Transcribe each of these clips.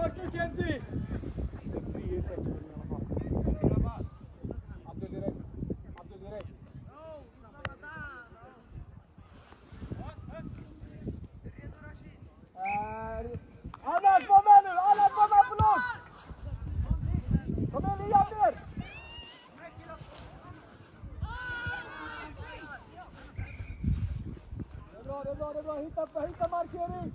bak nu Kenji! Abdul direkt. Anas, var med nu! Anas, var med på låt! Kom igen, Liam ner! Det är bra. Hitta markering!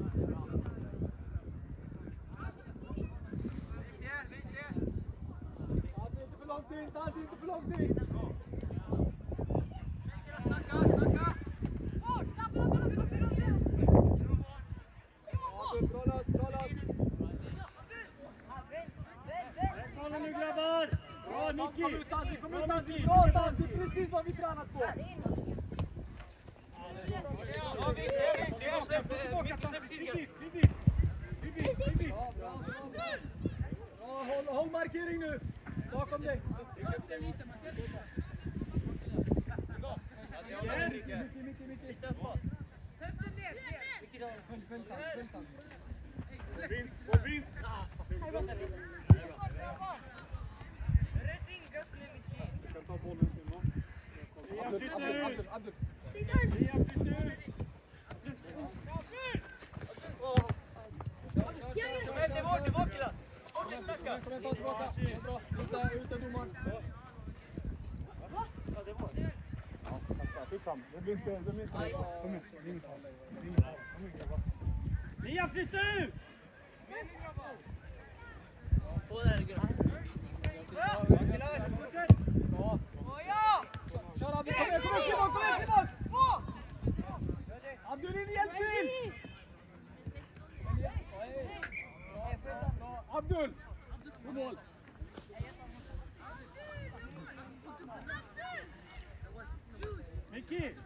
Inte för lång tid! Nu grabbar! Bra Nicky! Kom ut Tansi! Bra Tansi! Precis vad vi tränat på! Ja, vi ser! Håll markering nu! Bakom dig! Vinst! Du kan ta bollen Simon. Abdul. Det var killar! Kom igen, ta tillbaka! Bra, utan domaren. Ja, det var det. Ja, skitsamma. Det blir inte... Kom igen. Liam, flytta ut! På där, grabbar. Kör Abdul, kom igen Simon! Abdul, in hjälp till! Abdul! Mål! Nicky!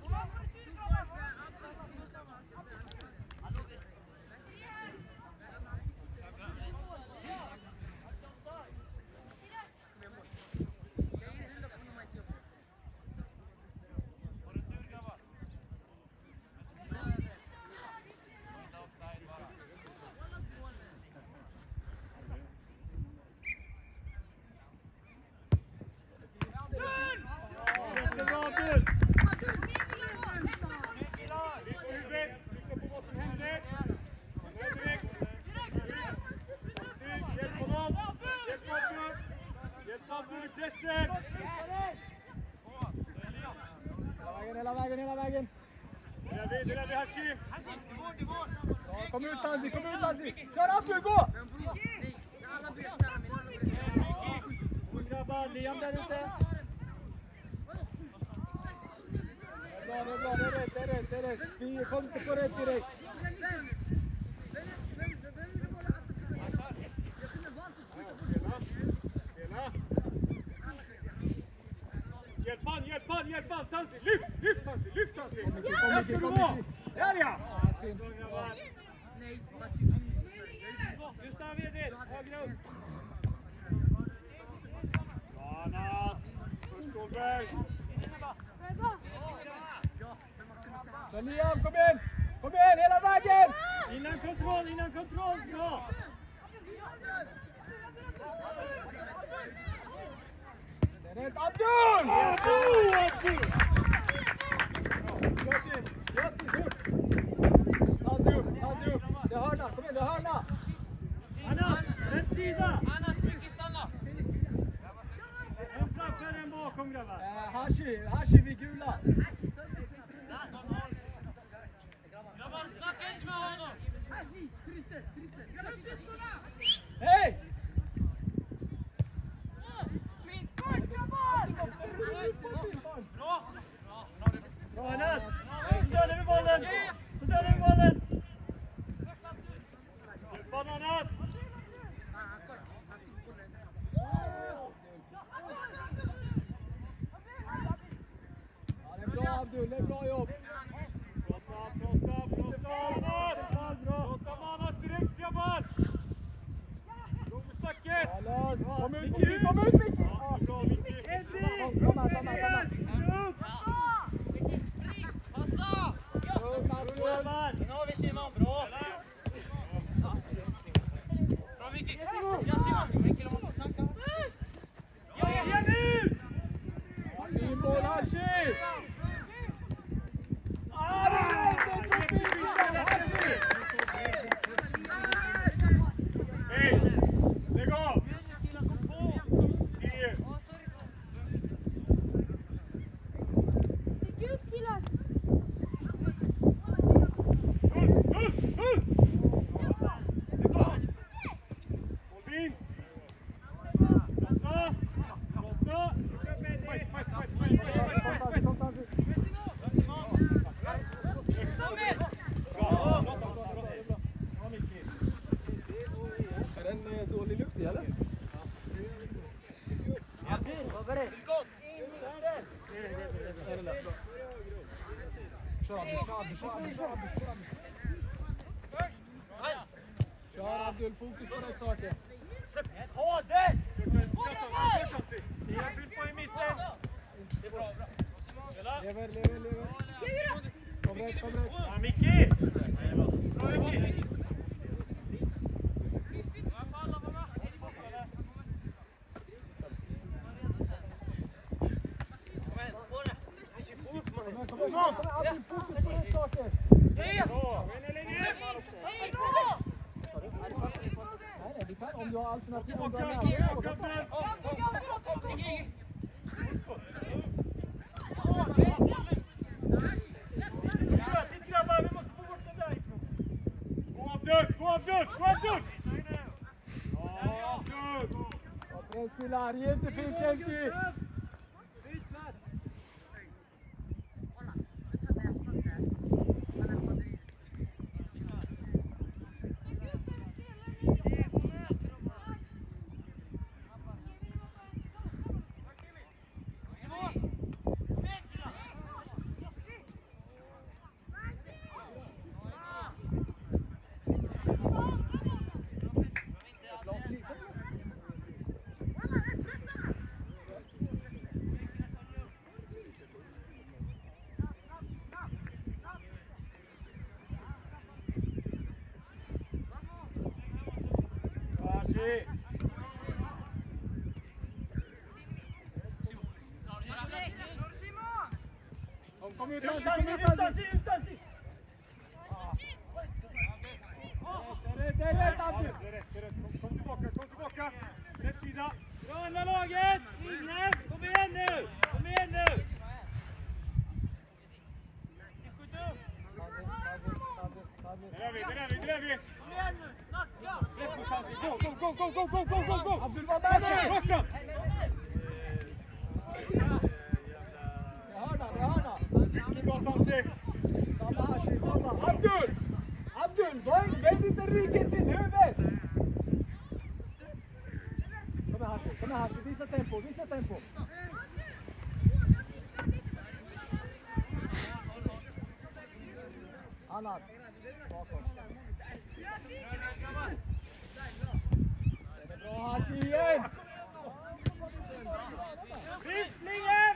Hela vägen. Det är vi Hashim. Kom ut Tansi. Kör Abdul, gå! Grabbar, Liam där ute. Det är rätt. Vi kom inte på rätt direkt. Hjälp han! Tansi! Lyft Tansi! Där ska du vara! Där ja! Gustav Edvin, högre upp! Anas! Först Stålberg! Liam, kom igen, hela vägen! Innan kontroll, bra! Det är rätt, Abdul! Abdul! Tansi upp! Det är hörna, kom igen, det är hörna! Anna, rätt sida! Anna, mycket stanna! En framför en bakom grabbar! Hashi vid gula! Grabbar, snacka inte med honom! Hej! Bra! Bra Anas! Så dödar vi bollen! Hjälp Anas! Det är bra Abdul, det är bra jobb! Prata Anas direkt grabbar! Låg med stacket! Kom ut Micke! Bra Micke! Kom här! Passa! Grabbar! Nu har vi Kör Abdul, fokus på rätt saker. Ha det! Tia, fyll på i mitten. Det är bra. Lever. Kom rätt. Ja, Micke! Bra, Micke! Kom Abdul, fokus på rätt saker. Nej, vi kan om du har alternativ. Grabbar, vi måste få bort den därifrån. Gå Abdul! Ja, Abdul! Press killar, jättefint Kenki. Kom ut, Utan sig! Det är rätt Abdul. Kom tillbaka. Rätt sida. Bra andra laget! Signe! Kom igen nu! Där är vi. Kom igen nu! Snacka! Rätt mot Tansi. Gå! Abdul var med nu. Rakt fram! Det hörna. Mycket bra Tansi. Samma Hashi. Abdul, vänd inte ryggen till huvudet. Kom här Hashi, visa tempo. Annan, bakom. Det är bra Hashi igen. Driftlingen!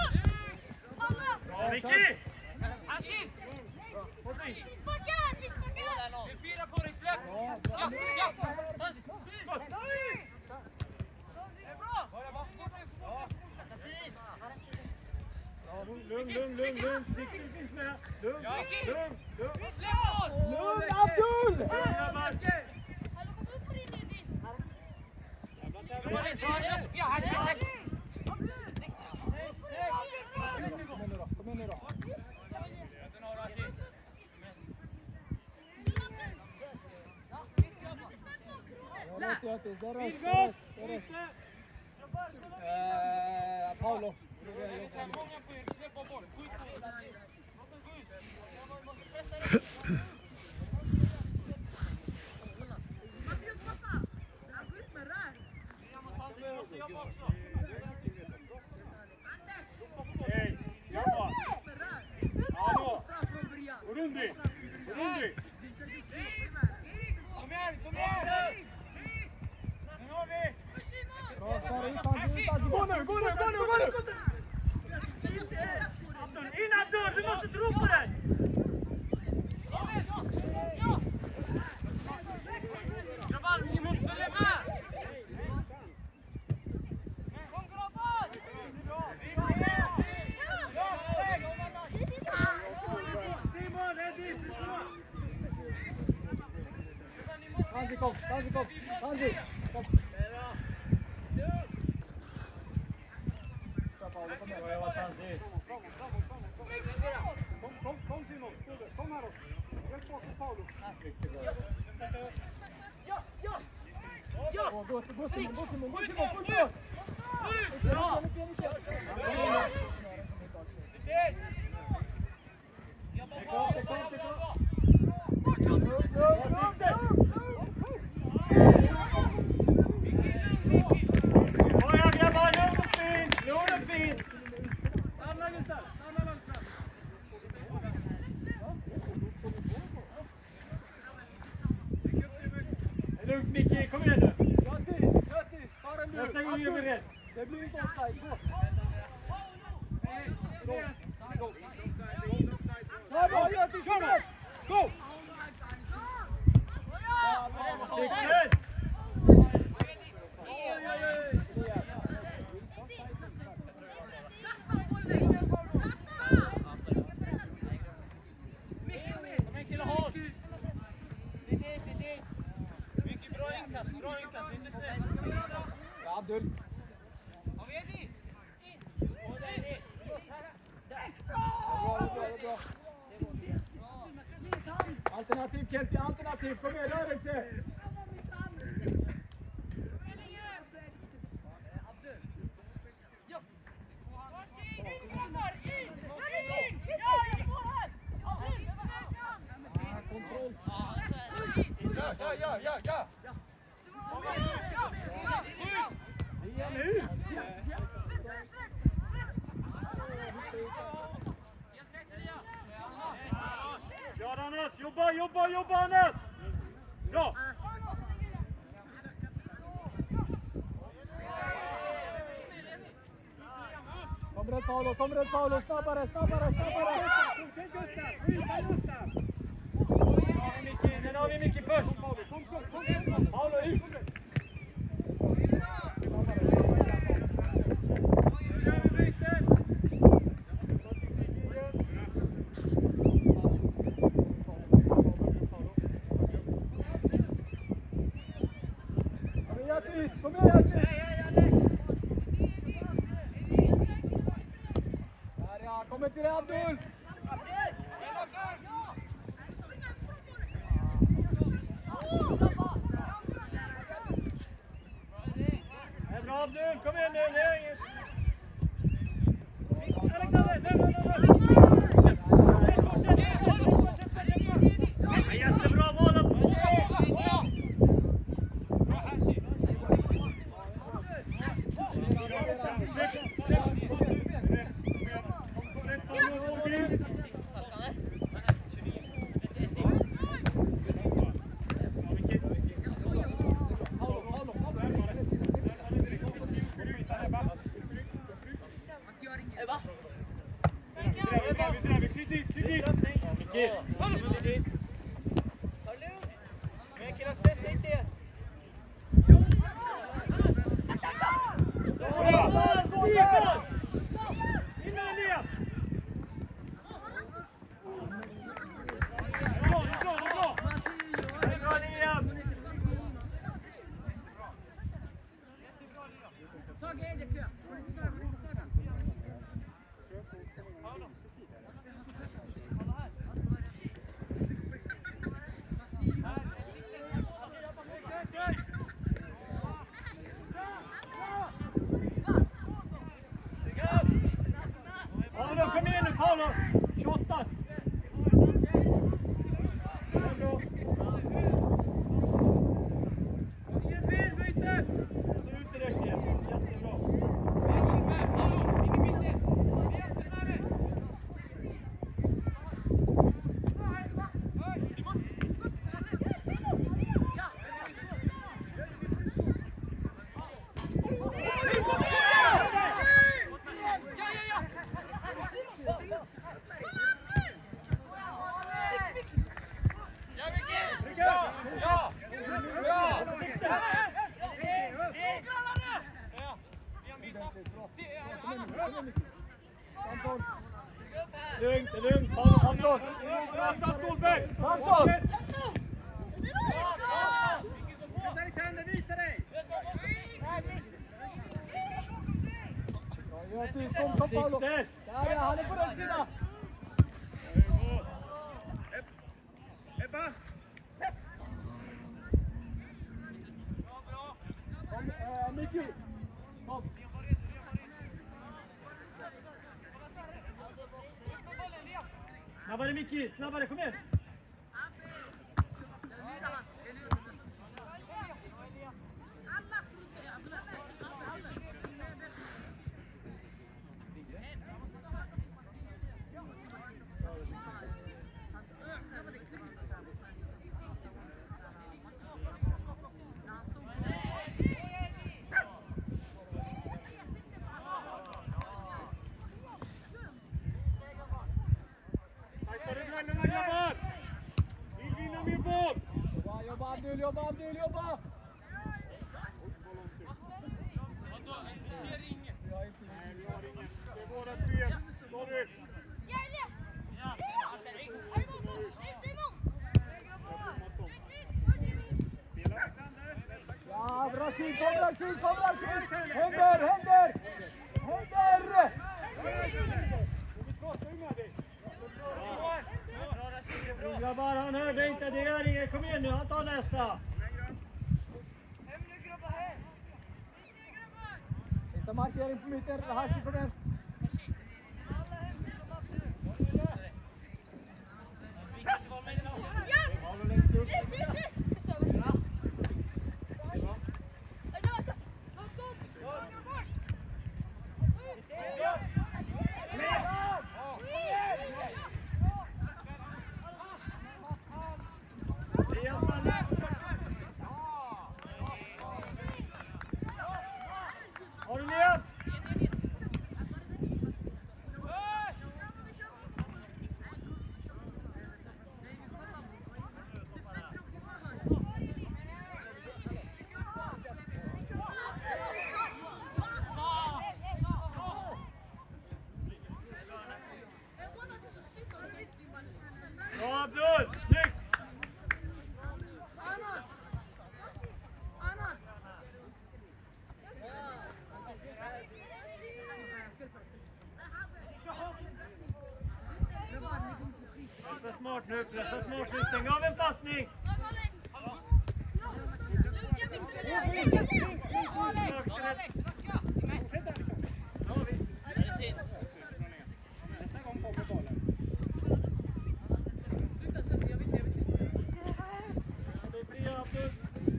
Bra Micke! Ashik! Position! Vi firar på dig, släpp! Ja! Det är bra! Lugn. Sikten finns med. Lugn. Släpp oss! Lugn Abdul! Kom igen nu då. Paolo. Hej, jobba! Hallå! Orundi! Kom igen! Nu har vi! Gå nu! In Abdul, du måste tro på den! Grabbar, ni måste följa med! Kom grabbar! Simon, ready! Tansi, kom! Kom! Kom Simon, kom här då. Hjälp bakom Paolo. Ja! Gå Simon! Skjut! Bra! Bra grabbar, lugn och fint! Stanna Gustav, stanna långsamt. kom igen nu. Götis, ta den nu. Nästa gång gör vi rätt. Det blir inte offside, gå. Bra Götis, kör nu! Go! Sikten! Abdul. Alternativ Kelti, alternativ, kom igen, rörelse! Kontroll! Ja! Igen nu! Kör Anders! Jobba Anders! Bra! Kom rätt Paolo, snabbare! Fortsätt Gustav! Utan Gustav! Den har vi Micke först! Paolo ut! Kom igen Götis! Där ja, kommer till dig Abdul! Det är bra Abdul, kom igen nu! Det är inget! Alexander, nej! Jättebra val! Kom igen nu Paolo! 28! Så ut direkt igen. Jättebra. Lugnt, Paolo Samson! Rasa Stolberg! Samson! Alexander, visa dig! Götis, kom Paolo! Där är han är på rätt sida! Ebba! Kom, Micki! Kom! Snabbare Micki, snabbare, kom igen! vinna grabbar! Vill vinna med boll! Jobba Abdul, jobba! Nej, vi har ingen. Det är vårat fel. Sorry. Ja, Rashid, kom Rashid! Händer! Grabbar, han hörde inte. Det gör inget. Kom igen nu, han tar nästa. Inte markering på mitten, Hashi kom igen. Har du med? Bra Abdul, snyggt! Pressa smart nu, stäng av en passning! Nästa gång kommer bollen. Det är fria Abdul.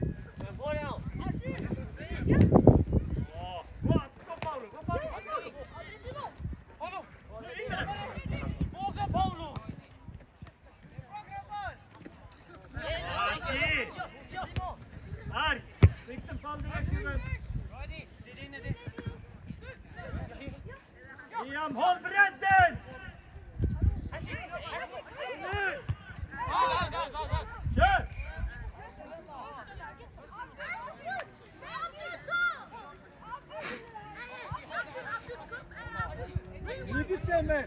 Ark! Rikten fall direkt nu. Liam, håll bredden! Nu! Kör! Ni bestämmer!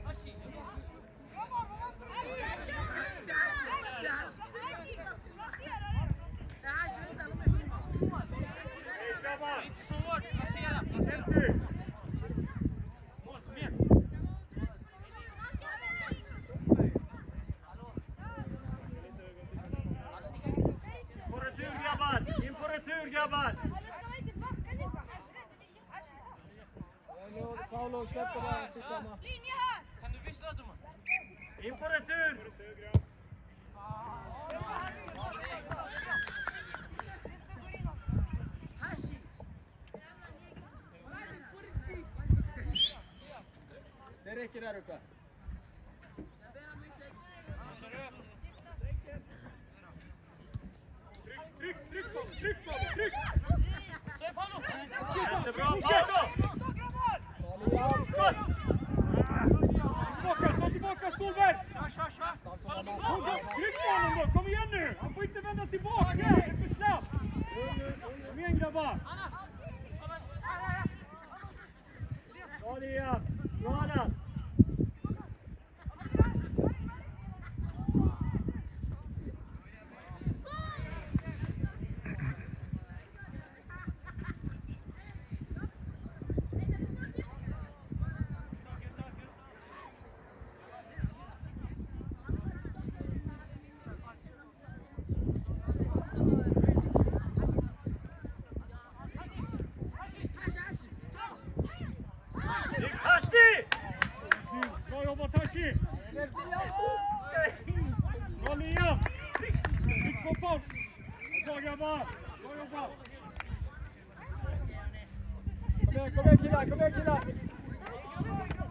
In på retur grabbar! Paolo, släpp det där tillsammans. Kan du vissla dem? In på retur! Det räcker där uppe. Tryck på! Jättebra Paolo! Ta tillbaka Stolberg! Tryck på honom då, kom igen nu! Han får inte vända tillbaka, det är för snabbt! Kom igen grabbar! Bra Liam! Johannes! Bra jobbat Tashi! Bra Liam! Tryck på boll! Bra grabbar! Bra jobbat! Kom igen killar!